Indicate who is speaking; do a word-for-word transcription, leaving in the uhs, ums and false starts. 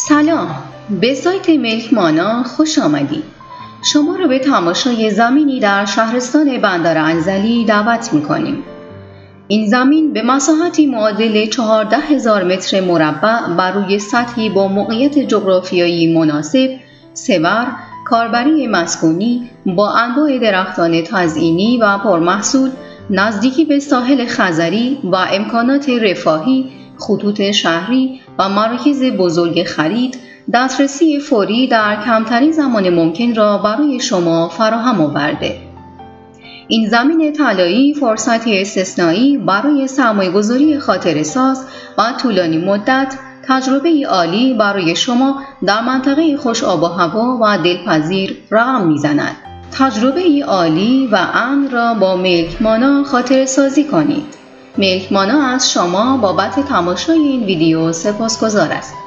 Speaker 1: سلام، به سایت ملک مانا خوش آمدید. شما را به تماشای زمینی در شهرستان بندر انزلی دعوت می‌کنیم. این زمین به مساحتی معادل چهارده هزار متر مربع بر روی سطحی با موقعیت جغرافیایی مناسب، صور، کاربری مسکونی با انواع درختان تزئینی و پرمحصول، نزدیکی به ساحل خزری و امکانات رفاهی، خطوط شهری و مراکز بزرگ خرید، دسترسی فوری در کمترین زمان ممکن را برای شما فراهم آورده. این زمین طلایی فرصتی استثنایی برای سرمایه‌گذاری خاطره‌ساز و طولانی مدت، تجربه عالی برای شما در منطقه خوش آب و هوا و دلپذیر رقم می‌زند. تجربه عالی و امن را با ملک مانا خاطره‌سازی کنید. ملک مانا از شما بابت تماشای این ویدیو سپاسگزار است.